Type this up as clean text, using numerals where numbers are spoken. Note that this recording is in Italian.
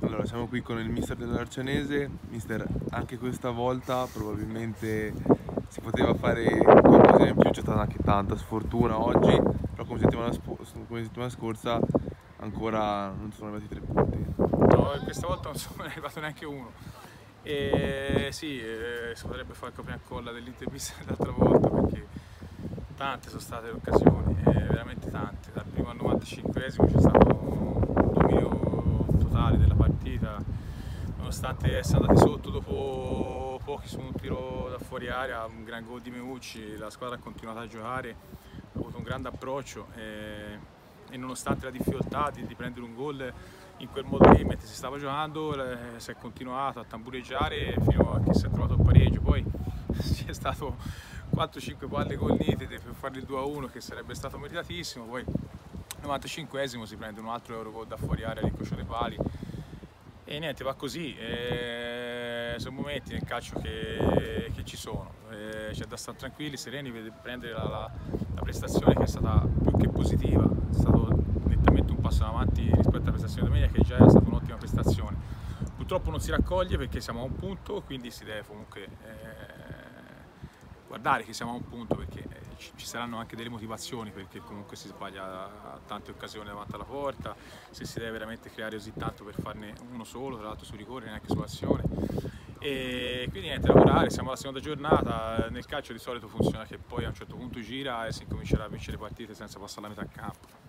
Allora, siamo qui con il mister dell'Arcianese. Mister, anche questa volta probabilmente si poteva fare qualcosa in più, c'è stata anche tanta sfortuna oggi, però come settimana scorsa ancora non sono arrivati 3 punti. No, questa volta non sono arrivato neanche uno. E sì, si potrebbe fare copia e incolla dell'intervista dell'altra volta, perché tante sono state le occasioni, veramente tante. Dal primo al 95esimo c'è stato un dominio totale della partita, nonostante essere andati sotto dopo pochi su un tiro da fuori area, un gran gol di Meucci. La squadra ha continuato a giocare, ha avuto un grande approccio e nonostante la difficoltà di prendere un gol in quel modo lì, mentre si stava giocando, si è continuato a tambureggiare fino a che si è trovato il pareggio. Poi c'è stato 4-5 palle gol nitide per fare il 2-1, che sarebbe stato meritatissimo. Poi al 95esimo si prende un altro Eurogol da fuori area, l'incrocio dei pali, e niente, va così. Sono momenti nel calcio che ci sono, c'è da stare tranquilli, sereni, prendere la prestazione, che è stata più che positiva, è stato nettamente un passo in avanti rispetto alla prestazione di domenica, che già era stata un'ottima prestazione. Purtroppo non si raccoglie perché siamo a un punto, quindi si deve comunque guardare che siamo a un punto, perché ci saranno anche delle motivazioni, perché comunque si sbaglia a tante occasioni davanti alla porta, se si deve veramente creare così tanto per farne uno solo, tra l'altro su rigore, neanche sull'azione. E quindi niente, lavorare, siamo alla seconda giornata. Nel calcio di solito funziona che poi a un certo punto gira e si incomincerà a vincere partite senza passare la metà campo.